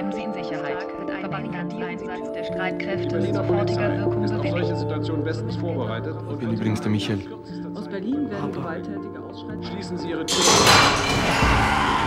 bleiben Sie in Sicherheit. Verbandseinsatz der Streitkräfte mit sofortiger Wirkung ist auf bewilligt. solche Situationen bestens vorbereitet. Ich bin übrigens der Michael. Aus Berlin werden gewalttätige Ausschreitungen. Schließen Sie Ihre Tür.